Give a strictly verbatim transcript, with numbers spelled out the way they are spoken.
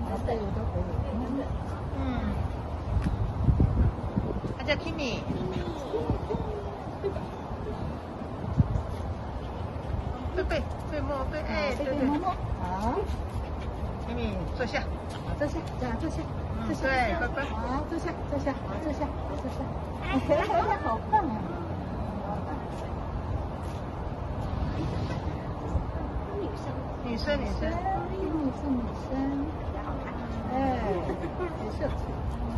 这里都可以。 嗯，他叫 Kimi。贝贝，贝摸贝，哎，对对。 摸摸。好。 Kimi，坐下。 好，坐下，这样坐下。 嗯，对，乖乖。 好，坐下，坐下，坐下，坐下。好棒啊！ 女生，女生， 女生，女生，哎，没事。